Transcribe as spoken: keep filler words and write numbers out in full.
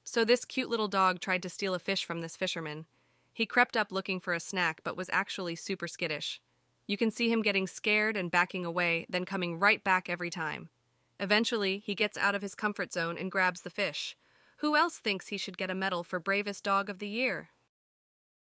So this cute little dog tried to steal a fish from this fisherman. He crept up looking for a snack, but was actually super skittish. You can see him getting scared and backing away, then coming right back every time. Eventually, he gets out of his comfort zone and grabs the fish. Who else thinks he should get a medal for bravest dog of the year?